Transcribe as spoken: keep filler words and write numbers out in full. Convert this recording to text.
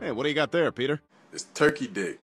Hey, what do you got there, Peter? It's turkey dick.